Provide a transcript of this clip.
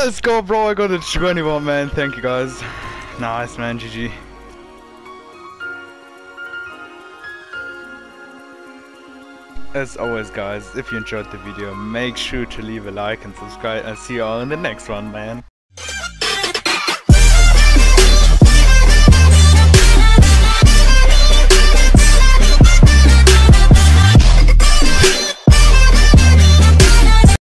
Let's go, bro. I got a 21, man. Thank you, guys. Nice, man. GG. As always, guys, if you enjoyed the video, make sure to leave a like and subscribe. I'll see you all in the next one, man.